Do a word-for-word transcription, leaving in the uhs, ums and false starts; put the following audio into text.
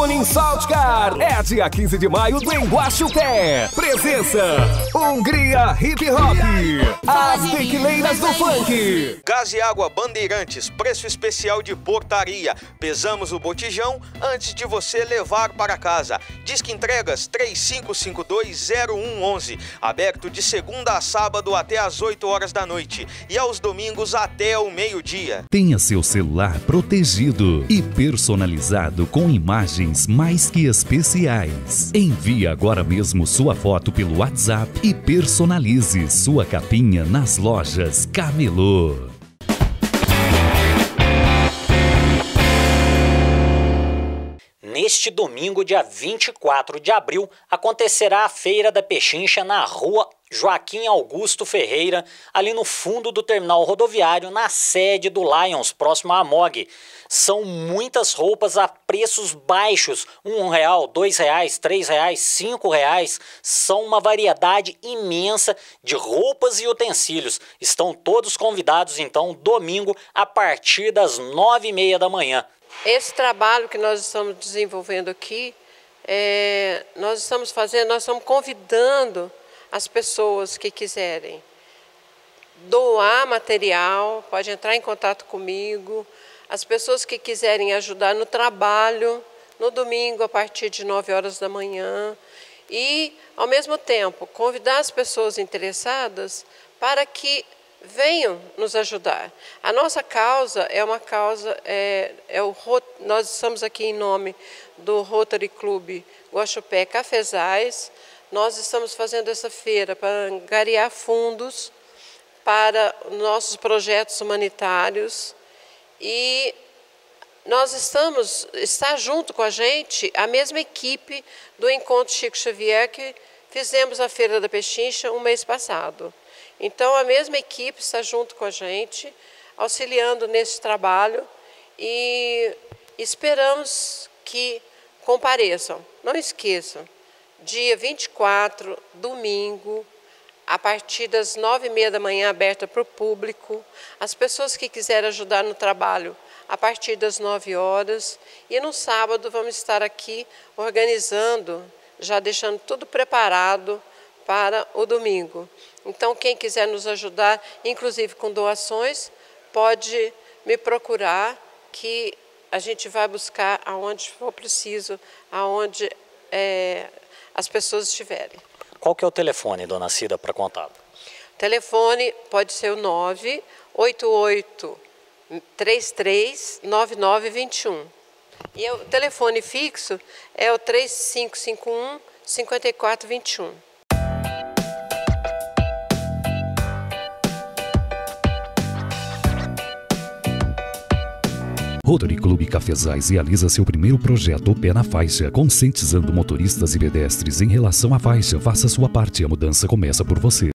Tuning Saltcar é dia quinze de maio do Emguaxupé. Presença: Hungria Hip Hop, as tequileiras do funk. Gás e Água Bandeirantes, preço especial de portaria. Pesamos o botijão antes de você levar para casa. Disque entregas três cinco cinco dois zero um um um. Aberto de segunda a sábado até às oito horas da noite e aos domingos até o meio-dia. Tenha seu celular protegido e personalizado com imagens mais que especiais. Envie agora mesmo sua foto pelo WhatsApp e personalize sua capinha nas lojas Camelô. Neste domingo, dia vinte e quatro de abril, acontecerá a Feira da Pechincha na rua Joaquim Augusto Ferreira, ali no fundo do terminal rodoviário, na sede do Lions, próximo à Amog. São muitas roupas a preços baixos, um real, dois reais, três reais, cinco reais. São uma variedade imensa de roupas e utensílios. Estão todos convidados, então, domingo, a partir das nove e meia da manhã. Esse trabalho que nós estamos desenvolvendo aqui, é, nós estamos fazendo, nós estamos convidando as pessoas que quiserem doar material, pode entrar em contato comigo. As pessoas que quiserem ajudar no trabalho, no domingo a partir de nove horas da manhã. E, ao mesmo tempo, convidar as pessoas interessadas para que venham nos ajudar. A nossa causa é uma causa, é, é o, nós estamos aqui em nome do Rotary Club Guaxupé Cafezais. Nós estamos fazendo essa feira para angariar fundos para nossos projetos humanitários e nós estamos, está junto com a gente a mesma equipe do Encontro Chico Xavier que fizemos a Feira da Pechincha um mês passado. Então, a mesma equipe está junto com a gente, auxiliando nesse trabalho e esperamos que compareçam. Não esqueçam, dia vinte e quatro, domingo, a partir das nove e meia da manhã, aberta para o público. As pessoas que quiserem ajudar no trabalho, a partir das nove horas. E no sábado vamos estar aqui organizando, já deixando tudo preparado para o domingo. Então, quem quiser nos ajudar, inclusive com doações, pode me procurar, que a gente vai buscar aonde for preciso, aonde é, as pessoas estiverem. Qual que é o telefone, dona Cida, para contato? O telefone pode ser o nove oito oito, três três, nove nove dois um. E o telefone fixo é o três cinco cinco um, cinco quatro dois um. Rotary Club Cafezais realiza seu primeiro projeto O Pé na Faixa, conscientizando motoristas e pedestres em relação à faixa. Faça sua parte, a mudança começa por você.